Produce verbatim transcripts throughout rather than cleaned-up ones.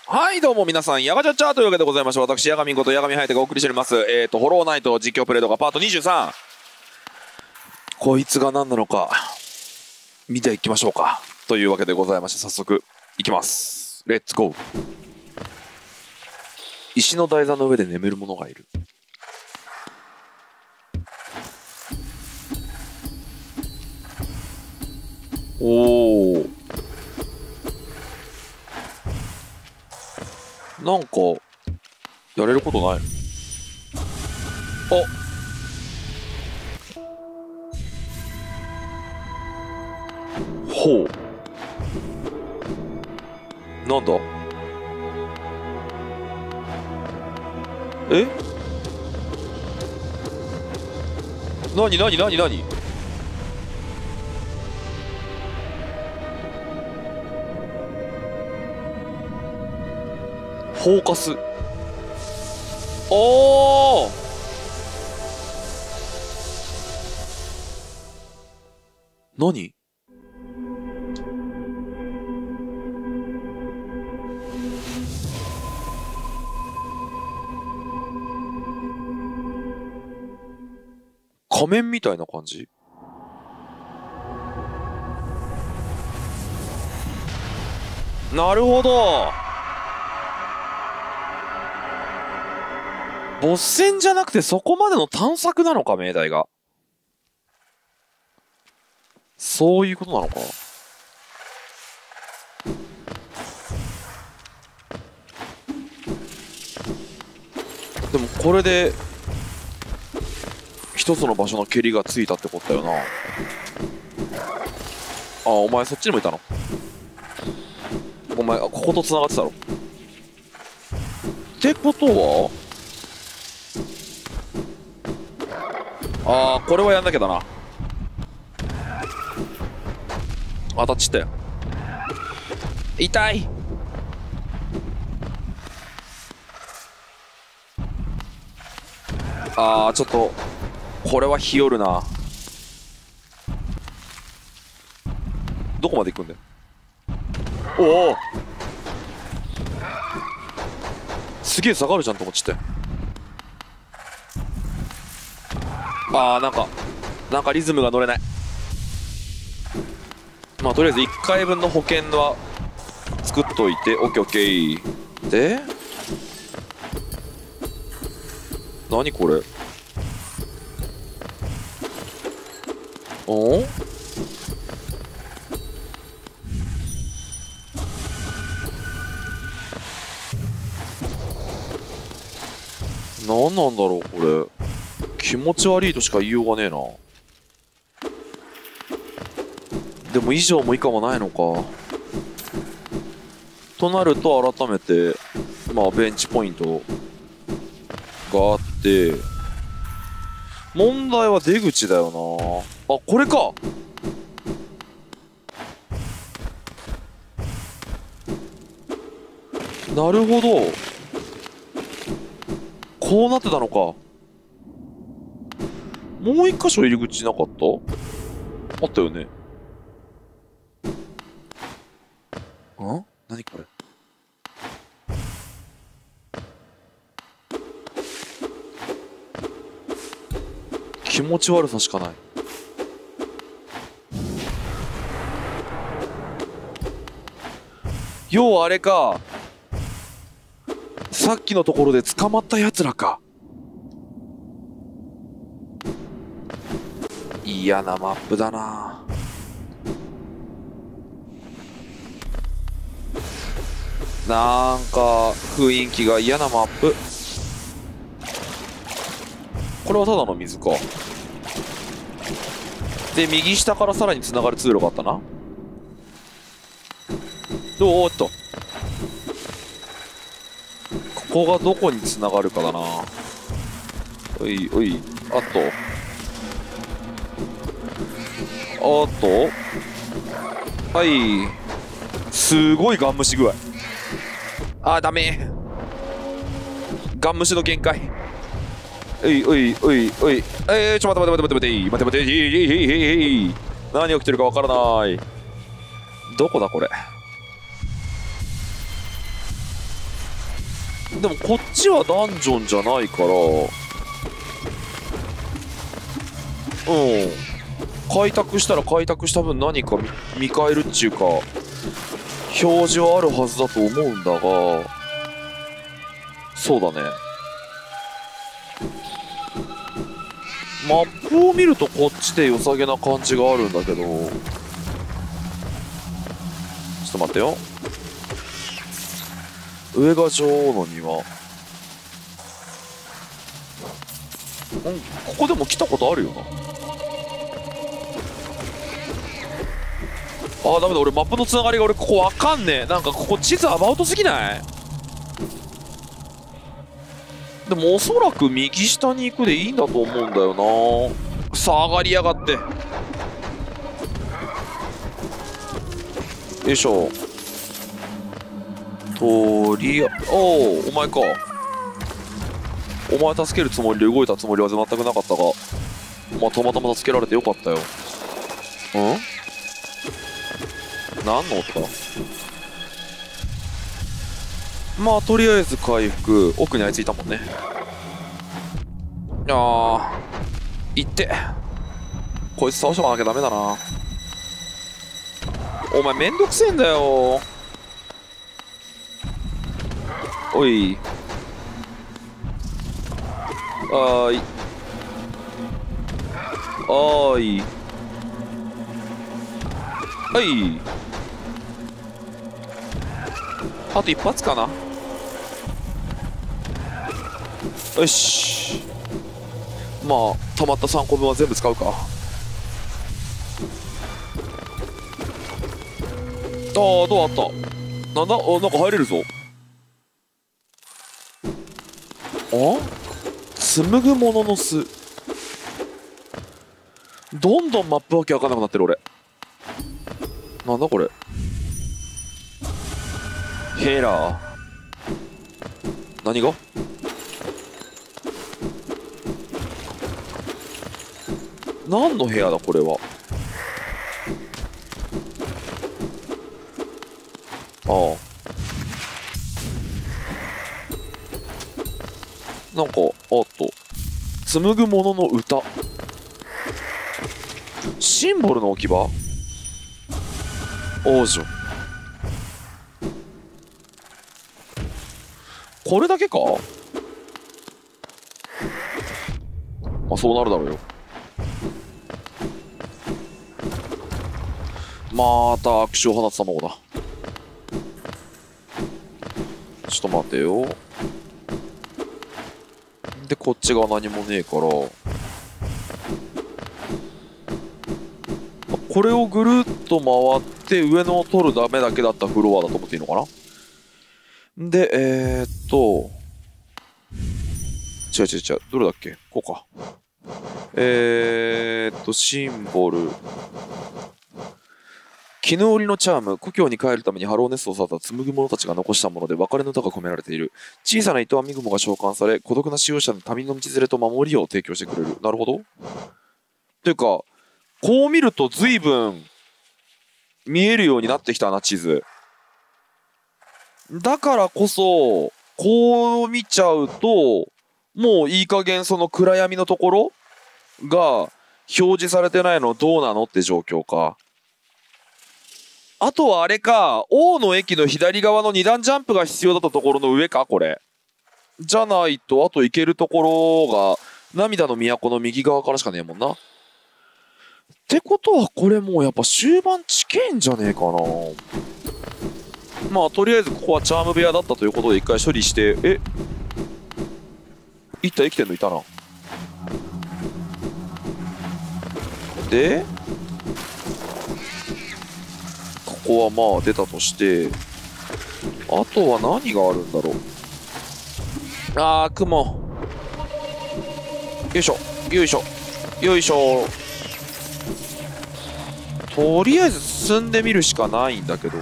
はいどうも皆さん、ヤガチャチャーというわけでございまして、私ヤガミンことヤガミハヤテがお送りしております、えーとホローナイト実況プレイ動画パートにじゅうさん。こいつが何なのか見ていきましょうかというわけでございまして、早速いきます。レッツゴー。石の台座の上で眠る者がいる。おお、なんかやれることないの？あ、ほう、なんだ？え？なになになになに？フォーカス。おー、何？仮面みたいな感じ？なるほど。ボス戦じゃなくてそこまでの探索なのか、命題が。そういうことなのか。でもこれで一つの場所の蹴りがついたってことだよな。あ、お前そっちにもいたの？お前ここと繋がってたろ。ってことは、ああ、これはやんなきゃだな。あ、タッチったよ。痛い。ああ、ちょっとこれはひよるな。どこまで行くんだよ。おお、すげえ下がるじゃんと思っちゃったよ。あー、なんかなんかリズムが乗れない。まあとりあえずいっかいぶんの保険は作っといて。オッケーオッケー。で何これ？おん？何なんだろうこれ。気持ち悪いとしか言いようがねえな。でも以上も以下もないのか。となると改めてまあベンチポイントがあって、問題は出口だよな。あ、これか。なるほど、こうなってたのか。もう一箇所入り口なかった？あったよね。ん？何これ？気持ち悪さしかない。要はあれか、さっきのところで捕まったやつらか。嫌なマップだな。なんか雰囲気が嫌なマップ。これはただの水か。で右下からさらにつながる通路があったな。どう？おっと、ここがどこにつながるかだな。おいおい、あとあとはい、すごいガン無視具合。あーダメ、ガン無視の限界。おいおいおいおい、えー、ちょ待って待って待って待って待って待って待って、えいえいえいえいえい、何起きてるかわからない。どこだこれ。 でもこっちはダンジョンじゃないから、うん開拓したら開拓した分何か 見, 見返るっちゅうか表示はあるはずだと思うんだが、そうだね。マップを見るとこっちで良さげな感じがあるんだけど、ちょっと待ってよ。上が女王の庭。うん、ここでも来たことあるよな。あーダメだ、俺マップのつながりが俺ここわかんねえ。なんかここ地図アバウトすぎない？でもおそらく右下に行くでいいんだと思うんだよな。さあ上がりやがって。よいしょ。とりあおおお前か。お前助けるつもりで動いたつもりは全くなかったが、まあたまたま助けられてよかったよ。うん何の音だ。まあとりあえず回復。奥にあいついたもんね。ああ行って、こいつ倒しておかなきゃダメだな。お前めんどくせえんだよ。おいあーいあーいはいあと一発かな。よし、まあたまったさんこぶんは全部使うか。ああドアあった。なんだ、あなんか入れるぞ。あ紡ぐものの巣。どんどんマップわけわかんなくなってる俺。なんだこれ。ヘラー何が。何の部屋だこれは。ああなんかあっと紡ぐものの歌。シンボルの置き場。王女。これだけか。まあそうなるだろうよ。また悪手を放つ卵だ。ちょっと待てよ。でこっち側何もねえから、これをぐるっと回って上のを取るダメだけだったフロアだと思っていいのかな。でえー、っと違う違う違う、どれだっけ。こうか。えー、っとシンボル。絹織のチャーム。故郷に帰るためにハローネストを去った紡ぐ者たちが残したもので別れの歌が込められている。小さな糸編み雲が召喚され、孤独な使用者の旅の道連れと守りを提供してくれる。なるほど。というかこう見ると随分見えるようになってきたな地図。だからこそこう見ちゃうともういい加減その暗闇のところが表示されてないのどうなのって状況か。あとはあれか、王の駅の左側のに段ジャンプが必要だったところの上かこれ。じゃないとあと行けるところが涙の都の右側からしかねえもんな。ってことはこれもうやっぱ終盤地形んじゃねえかな。まあとりあえずここはチャーム部屋だったということで一回処理して。え一体生きてんのいたな。でここはまあ出たとして、あとは何があるんだろう。あー雲。よいしょよいしょよいしょ。とりあえず進んでみるしかないんだけど、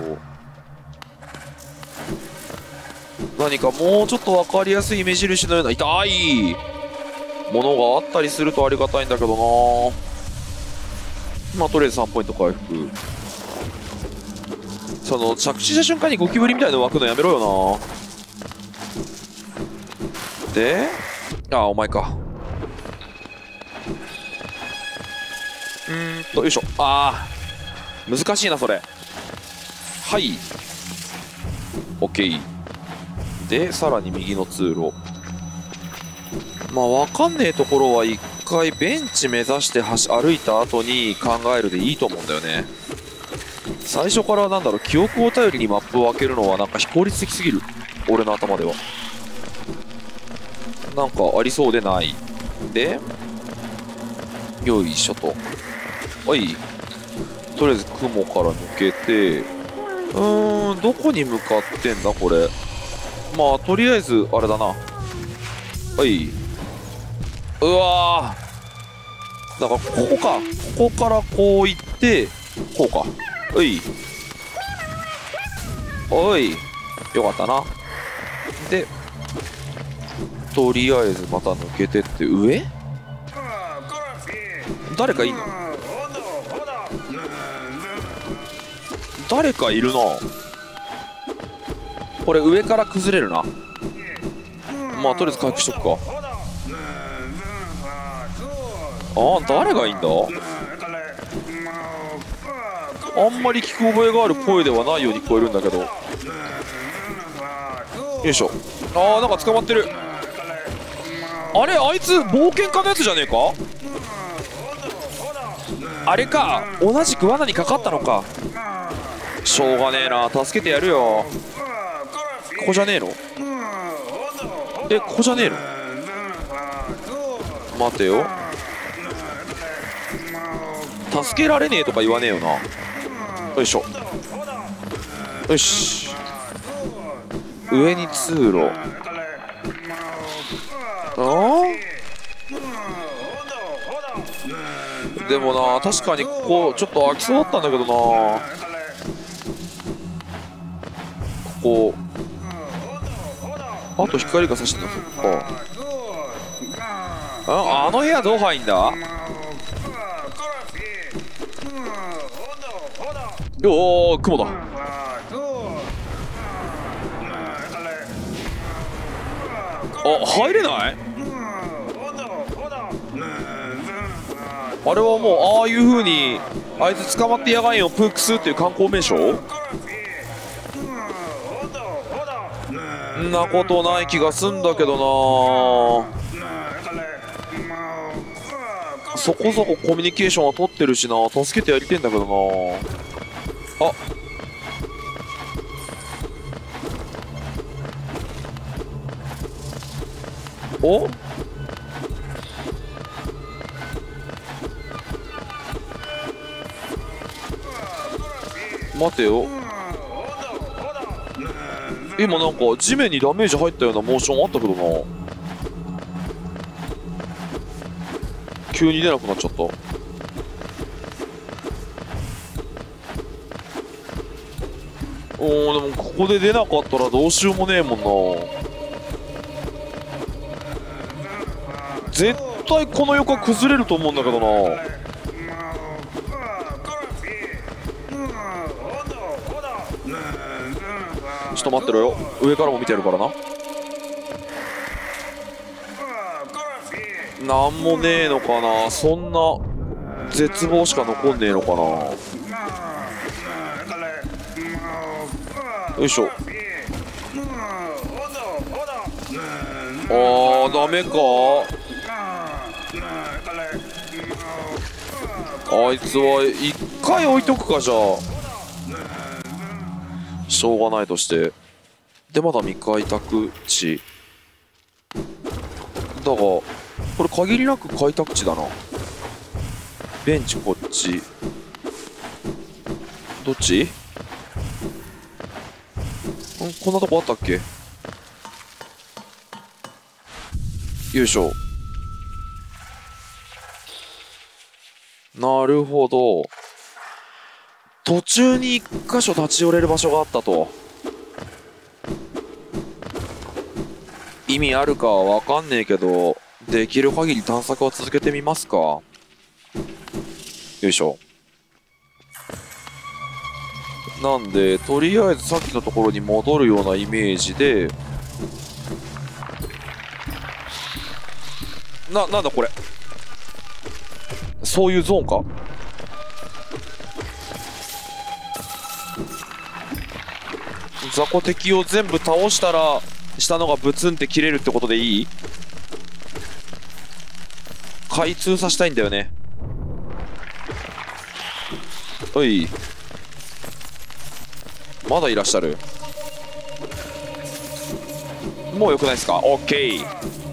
何かもうちょっと分かりやすい目印のような痛いものがあったりするとありがたいんだけどな。まあとりあえずさんポイント回復。その着地した瞬間にゴキブリみたいなの湧くのやめろよな。 で、あ、お前か。うーんと、よいしょ。あー、難しいな、それ。はい。OK。で、さらに右の通路。まあ、わかんねえところは一回ベンチ目指して走歩いた後に考えるでいいと思うんだよね。最初からなんだろう、記憶を頼りにマップを開けるのはなんか非効率的すぎる。俺の頭では。なんかありそうでない。で、よいしょと。はい。とりあえず雲から抜けて、うーん、どこに向かってんだこれ。まあ、とりあえず、あれだな。はい。うわー。だから、ここか。ここからこう行って、こうか。はい。おい。よかったな。で、とりあえずまた抜けてって、上？誰かいんの？誰かいるな。これ上から崩れるな。まあとりあえず回復しとくか。ああ、誰がいいんだ？あんまり聞く覚えがある声ではないように聞こえるんだけど。よいしょ。ああ、なんか捕まってる。あれ、あいつ冒険家のやつじゃねえか？あれか、同じく罠にかかったのか。しょうがねえな、助けてやるよ。ここじゃねえの？え、ここじゃねえの？待てよ。助けられねえとか言わねえよな。よいしょ。よし。上に通路。ああ？でもな、確かにここちょっと空きそうだったんだけどな。ここあと光が差してんの。そっか。あ、あの部屋どう入んだ？おお、雲だ。あ、入れない？あれはもうああいう風にあいつ捕まってやがんよプークスっていう観光名所？んなことない気がすんだけどな。そこそこコミュニケーションは取ってるしな。助けてやりてんだけどな。あ、お？待てよ。今なんか地面にダメージ入ったようなモーションあったけどな。急に出なくなっちゃった。おー、でもここで出なかったらどうしようもねえもんな。絶対この床崩れると思うんだけどな。ちょっと待ってろよ。上からも見てるからな。なんもねえのかな。そんな絶望しか残んねえのかな。よいしょ。あー、ダメか。あいつは一回置いとくか。じゃあしょうがないとして。でまだ未開拓地だが、これ限りなく開拓地だな。ベンチこっち。どっち？ん、こんなとこあったっけ？よいしょ。なるほど。途中に一箇所立ち寄れる場所があったと。意味あるかは分かんねえけど、できる限り探索を続けてみますか。よいしょ。なんでとりあえずさっきのところに戻るようなイメージで、 な、なんだこれ。そういうゾーンか。雑魚敵を全部倒したら下のがブツンって切れるってことでいい？開通させたいんだよね。おい、まだいらっしゃる。もうよくないですか。オッケー。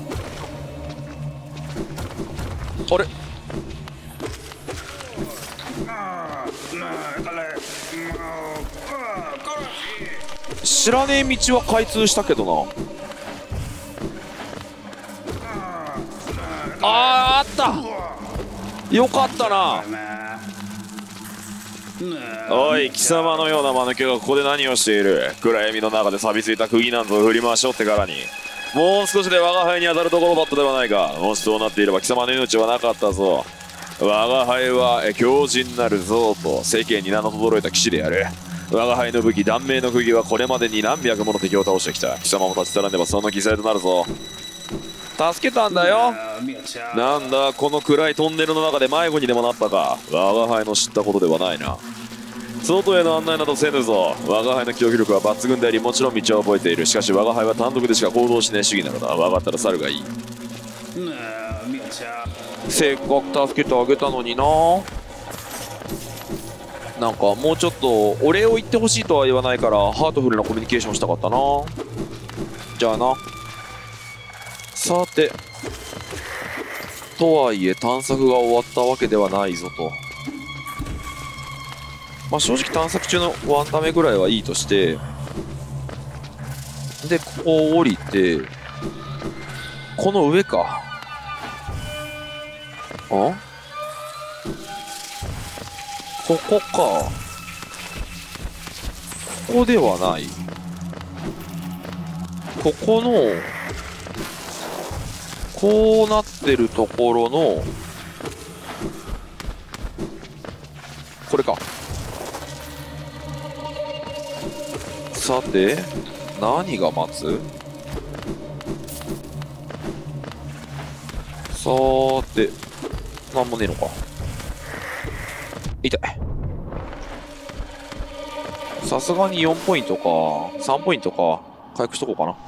あれ、知らねえ道は開通したけどな。あー、あった。よかったな。おい、貴様のような間抜けがここで何をしている。暗闇の中で錆びついた釘なんぞを振り回しおってからに、もう少しで我が輩に当たるところだったではないか。もしそうなっていれば貴様の命はなかったぞ。我が輩は強靭なるゾウと世間に名の轟いた騎士である。我が輩の武器断命の釘はこれまでに何百もの敵を倒してきた。貴様も立ち去らねばその犠牲となるぞ。助けたんだよ。なんだこの暗いトンネルの中で迷子にでもなったか。我が輩の知ったことではないな。外への案内などせぬぞ。我が輩の記憶力は抜群であり、もちろん道は覚えている。しかし我が輩は単独でしか行動しない主義なのだ。分かったら去るがいい。せっかく助けてあげたのにな。なんかもうちょっとお礼を言ってほしいとは言わないからハートフルなコミュニケーションしたかったな。じゃあな。さて、とはいえ探索が終わったわけではないぞと。まあ正直探索中のワンタメぐらいはいいとして、でここを降りてこの上か。あ、ここか。ここではない。ここのこうなってるところのこれか。さて何が待つ。さーてなんもねえのか。痛い。さすがによんポイントかさんポイントか回復しとこうかな。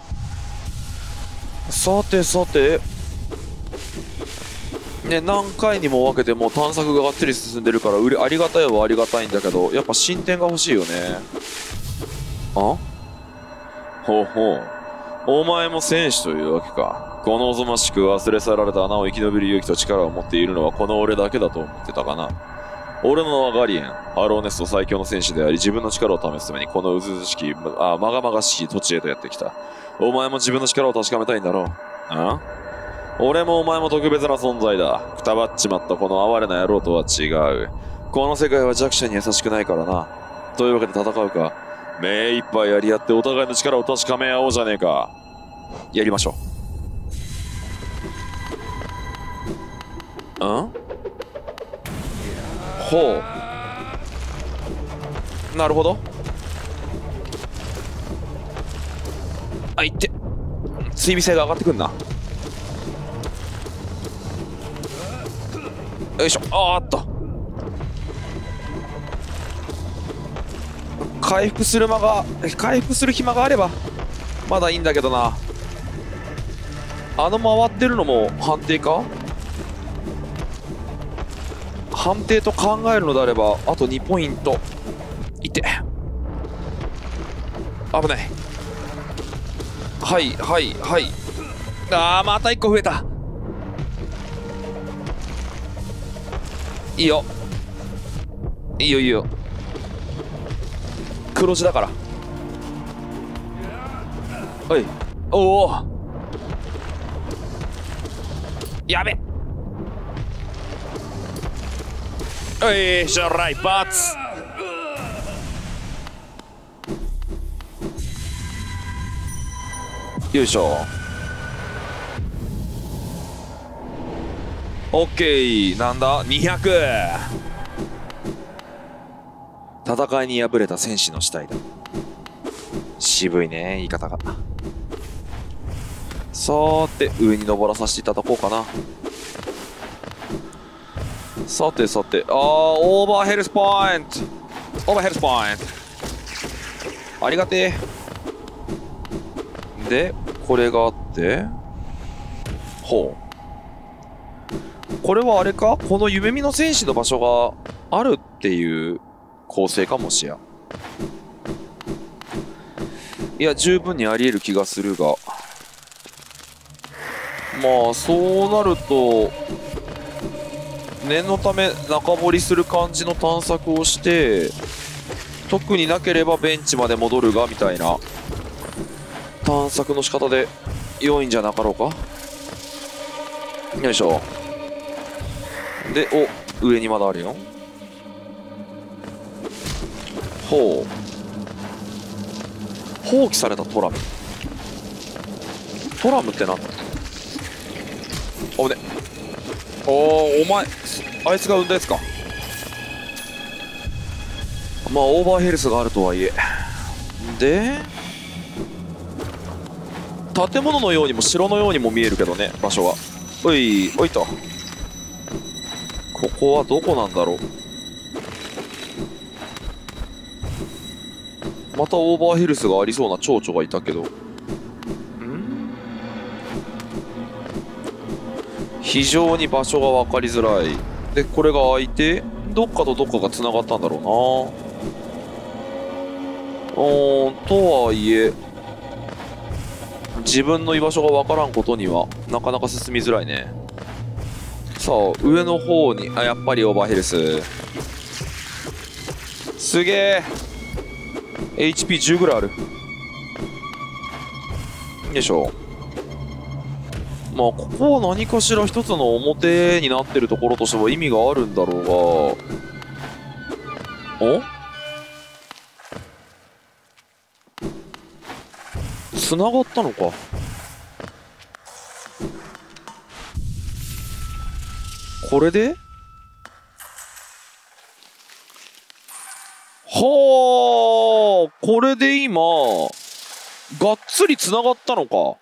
さてさてね、何回にも分けてもう探索ががっつり進んでるからうれありがたいはありがたいんだけど、やっぱ進展が欲しいよね。あ、ほうほう、お前も戦士というわけか。このおぞましく忘れ去られた穴を生き延びる勇気と力を持っているのはこの俺だけだと思ってたかな。俺の名はガリエン。ハローネスト最強の戦士であり、自分の力を試すためにこのうずうずしき、あ、まがまがしい土地へとやってきた。お前も自分の力を確かめたいんだろう。あ、俺もお前も特別な存在だ。くたばっちまったこの哀れな野郎とは違う。この世界は弱者に優しくないからな。というわけで戦うか。目いっぱいやり合ってお互いの力を確かめ合おうじゃねえか。やりましょう。ん？ほう。なるほど。あ、いって。追尾性が上がってくんな。よいしょ。あーっと。回復する間が回復する暇があればまだいいんだけどな。あの回ってるのも判定か。判定と考えるのであればあとにポイント。いって危ない。はいはいはい。あーまたいっこ増えた。いいよいいよいいよ。黒字だから。はい。おお、やべ。おいしょらいバツ。よいしょ。オッケー。なんだにひゃく。戦いに敗れた戦士の死体だ。渋いね言い方が。さーて上に登らさせていただこうかな。 さてさて、あー、オーバーヘルスポイント。オーバーヘルスポイント。ありがてえ。で、これがあって、ほう。これはあれか、この夢見の戦士の場所があるっていう構成かもしや。いや、十分にあり得る気がするが。まあ、そうなると、念のため中掘りする感じの探索をして、特になければベンチまで戻るがみたいな探索の仕方で良いんじゃなかろうか。よいしょ。で、お、上にまだあるよ。ほう。放棄されたトラム。トラムってなんだ。おね。おー、お前あいつが産んだやつか。まあオーバーヘルスがあるとはいえ。で、建物のようにも城のようにも見えるけどね、場所は。おいおいと、ここはどこなんだろう。またオーバーヘルスがありそうな蝶々がいたけど、ん非常に場所が分かりづらい。で、これが開いてどっかとどっかがつながったんだろうな。おー、とはいえ自分の居場所が分からんことにはなかなか進みづらいね。さあ上の方に、あ、やっぱりオーバーヘルス。すげえ エイチピーじゅう ぐらいある。よいしょ。まあここは何かしら一つの表になってるところとしては意味があるんだろうが。お、つながったのか。これではあ、これで今がっつりつながったのか。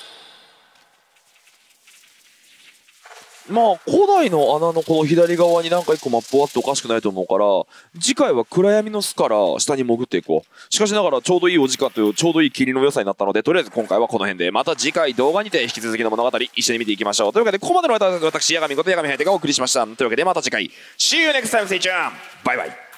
まあ古代の穴のこの左側になんか一個マップあっておかしくないと思うから、次回は暗闇の巣から下に潜っていこう。しかしながらちょうどいいお時間というちょうどいい霧の良さになったので、とりあえず今回はこの辺で、また次回動画にて引き続きの物語一緒に見ていきましょう。というわけでここまでの私、八神こと八神隼人がお送りしました。というわけでまた次回 See you next time, stay tuned! バイバイ。